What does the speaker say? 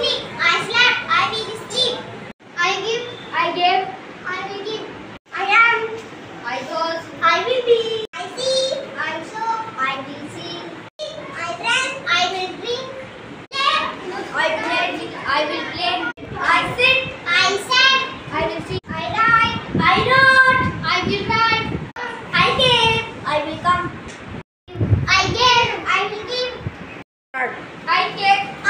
sleep. I slept. I will sleep. I give. I gave. I will give. I am. I was. I will be. I see. I saw. I will see. I drank. I will drink. Play. I played. I will play. I sit. I sat. I will sit. I write. I wrote. I will write. I came. I will come. I gave. I will give. I take.